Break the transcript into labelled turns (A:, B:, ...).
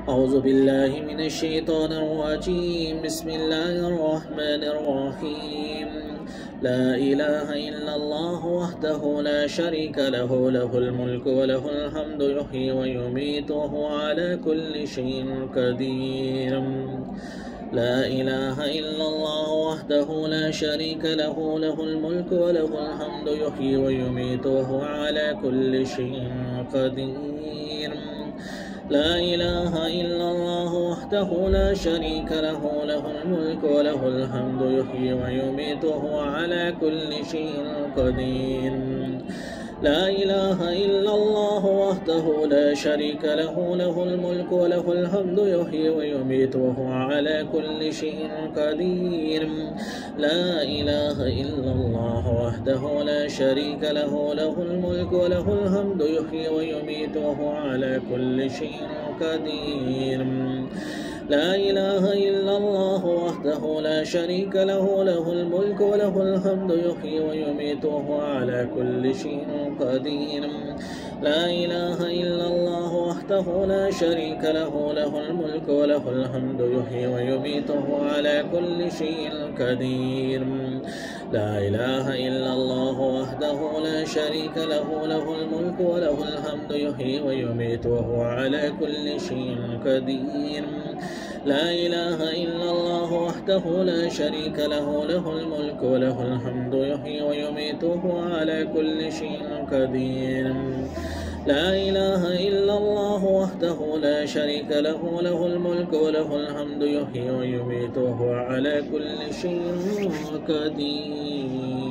A: أعوذ بالله من الشيطان الرجيم. بسم الله الرحمن الرحيم. لا إله إلا الله وحده لا شريك له، له الملك وله الحمد يحيي ويميت وهو على كل شيء قدير. لا إله إلا الله وحده لا شريك له، له الملك وله الحمد يحيي ويميت وهو على كل شيء قدير. لا إله إلا الله وحده لا شريك له، له الملك وله الحمد يحيي ويميت وهو على كل شيء قدير. لا إله إلا الله وحده لا شريك له، له الملك وله الحمد يحيي ويميت وهو على كل شيء قدير. لا إله إلا الله وحده لا شريك له، له الملك وله الحمد يحيي ويميت وهو على كل شيء قدير. لا إله إلا الله وحده لا شريك له، له الملك وله الحمد يحيي ويميت وهو على كل شيء قدير. لا إله إلا الله وحده لا شريك له، له الملك وله الحمد يحيي ويميت وهو على كل شيء قدير. لا إله إلا الله وحده لا شريك له، له الملك وله الحمد يحيي ويميت وهو على كل شيء قدير. لا إله إلا الله وحده لا شريك له، له الملك وله الحمد يحيي ويميت وهو على كل شيء قدير. لا إله إلا الله وحده لا شريك له، له الملك وله الحمد يحيي ويميت وهو على كل شيء قدير.